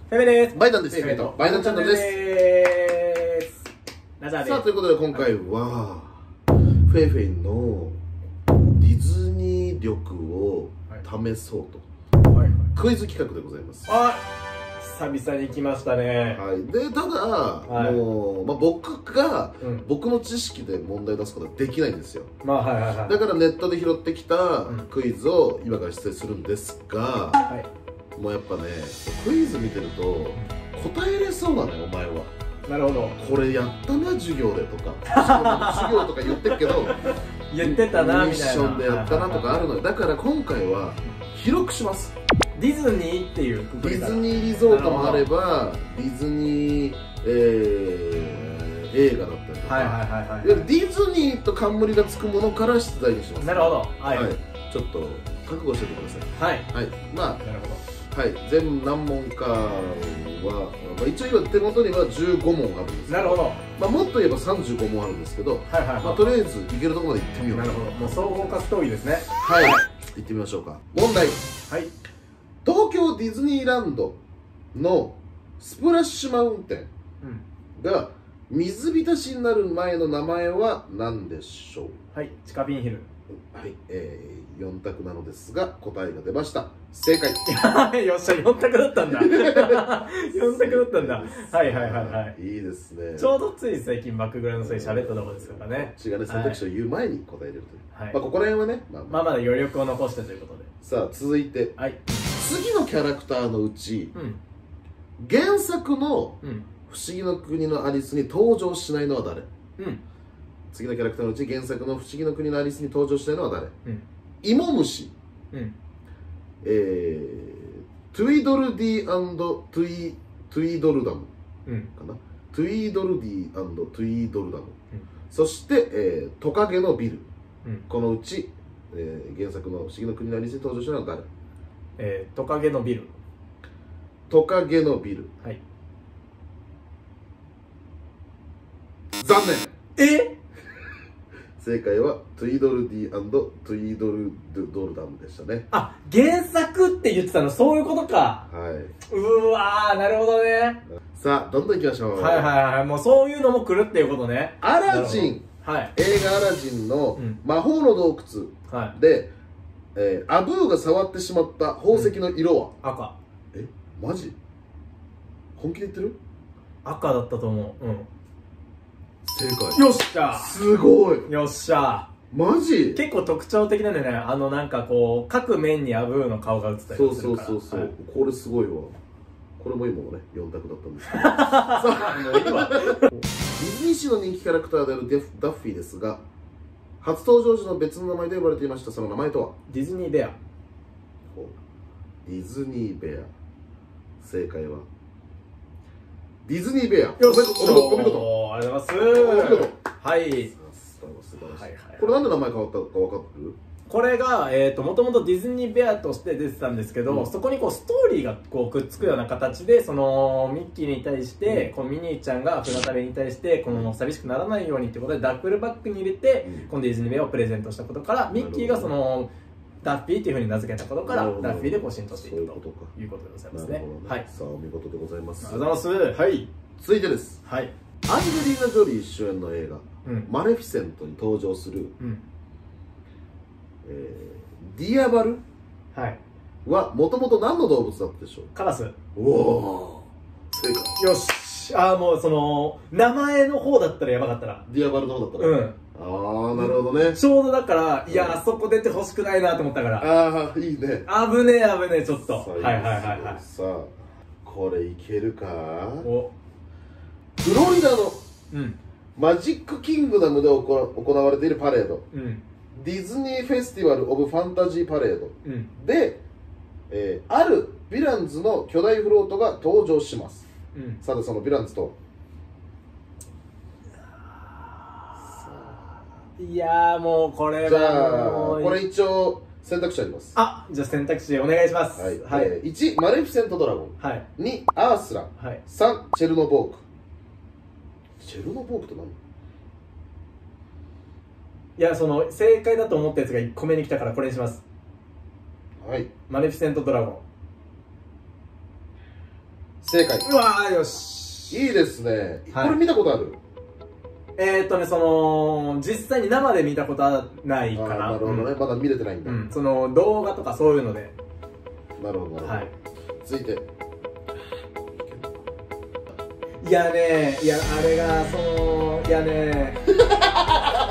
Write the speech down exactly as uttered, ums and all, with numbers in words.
フェメです。 バイダンです。 フェメとバイダンチャンネルです。 ラジャーです。 さあ、ということで今回は、フェイフェイのディズニー力を試そうと、はいはい、クイズ企画でございます。 あ、久々に来ましたね。 はい、で、ただ、はい、もう、まあ、僕が、うん、僕の知識で問題を出すことはできないんですよ。 まあ、はいはいはい。だからネットで拾ってきたクイズを今から出題するんですが、はい、もうやっぱね、クイズ見てると答えれそうなのよ、お前は。 なるほど。 これやったな、授業でとか。授業とか言ってるけど、 言ってたな、みたいな。ミッションでやったなとかあるのよ。だから今回は広くします。 ディズニーっていうディズニーリゾートもあれば、ディズニー、えー、映画だったりとか、はいはいはいはい、ディズニーと冠がつくものから出題にします。 なるほど。はい。 はい、ちょっと覚悟しててください。はい。はい。まあ、 なるほど。 はい、全何問かは、まあ、一応今手元にはじゅうごもんあるんですけど、なるほど、まあ、もっと言えばさんじゅうごもんあるんですけど、とりあえずいけるところまで行ってみよう。 なるほど、もう総合格闘技ですね。 はい、はい、行ってみましょうか。問題、はい、東京ディズニーランドのスプラッシュマウンテンが水浸しになる前の名前は何でしょう。 はい、チカピンヒル。 はい、えー、よん択なのですが答えが出ました。正解。 よっしゃ、よん択だったんだ。よん択だったんだ。はいはいはいはい。 いいですね。 ちょうどつい最近バックグラウンドで喋ったところですからね。 違うね、選択肢を言う前に答えれるという。はい、まあここら辺はね、まあまあまだ余力を残してということで。 さあ続いて、はい、次のキャラクターのうち、うん、原作の「不思議の国のアリス」に登場しないのは誰？うん、次のキャラクターのうち原作の「不思議の国のアリス」に登場しないのは誰？うん、イモムシ、うん、えー、トゥイドルディー&トゥイトゥイドルダム、うん、かな、トゥイドルディー&トゥイドルダム、うん、そして、えー、トカゲのビル、うん、このうち、えー、原作の「不思議の国のアリス」に登場したのは誰？ えー、トカゲのビル。 トカゲのビル、はい、残念。 え正解はトゥイドルディー&トゥイドルドルダムでしたね。 あ、原作って言ってたのそういうことか。はい。うわー、なるほどね。 さあどんどんいきましょう。 はいはいはい、もうそういうのも来るっていうことね。 アラジン、はい、映画アラジンの魔法の洞窟で、うん、えー、アブーが触ってしまった宝石の色は、 うん、赤。 え、マジ？本気で言ってる？ 赤だったと思う。うん、 正解。 よっしゃ、 すごい。 よっしゃ、 マジ？ 結構特徴的なんでね、あのなんかこう各面にアブーの顔が映ったりするから。 そうそうそうそう、はい、これすごいわ。これも今もねよん択だったんですけどさあもういいわ。ディズニーシーの人気キャラクターであるデフダッフィーですが、初登場時の別の名前で呼ばれていました。その名前とは？ ディズニーベア。 ディズニーベア、正解はディズニーベア。 よし、お見事。ありがとうございます。お見事。はい。 素晴らしい。これなんで名前変わったか分かってる？ これが、えーと、もともとディズニーベアとして出てたんですけど、うん、そこにこうストーリーがこうくっつくような形で、そのミッキーに対して、うん、このミニーちゃんが船旅に対してこの寂しくならないようにということでダッフルバッグに入れて、うん、このディズニーベアをプレゼントしたことから、ミッキーがそのダッフィーっていうふうに名付けたことから、ダッフィーでこう浸透していくということでございますね。はい。 さあ、お見事でございます。 ありがとうございます。はい。 続いてです。はい。アンジェリーナ・ジョリー主演の映画、うん、マレフィセントに登場する、うん、えー、ディアバルはもともと何の動物だったでしょう？ カラス。 おお、正解。 よし。ああ、もうその名前の方だったらやばかったら、 ディアバルの方だったら、うん、ああ、なるほどね。 ちょうどだから、いや、あそこ出てほしくないなと思ったから。 ああ、いいね。 危ねえ危ねえ、ちょっと。はいはいはいはい。 さあ、これいけるか？お、フロリダの、うん、マジックキングダムで行われているパレード、うん、ディズニーフェスティバル・オブ・ファンタジー・パレード、うん、で、えー、あるヴィランズの巨大フロートが登場します、うん、さてそのヴィランズと、 いやーもうこれは、じゃあこれ一応選択肢あります。 あ、じゃあ選択肢お願いします。 はい、はい、えー、いちマレフィセントドラゴン、はい、にアースラ、はい、さんチェルノボーク。チェルノボークって何？ いや、その正解だと思ったやつがいっこめに来たからこれにします。はい。マレフィセントドラゴン。 正解。 うわー、よし。 いいですね。 はい、 これ見たことある？ えーっとね、その実際に生で見たことはないかな。 なるほどね、うん、まだ見れてないんだ、 うん、その動画とかそういうので。 なるほどなるほど、はい、続いて。 いやね、いやあれがそのいやね